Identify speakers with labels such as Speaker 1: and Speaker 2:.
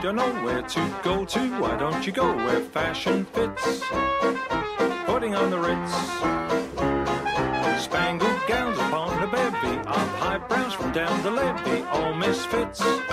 Speaker 1: don't know where to go to, why don't you go where fashion fits? Putting on the Ritz, spangled gowns upon a bevy of high brows from down the levee, all misfits.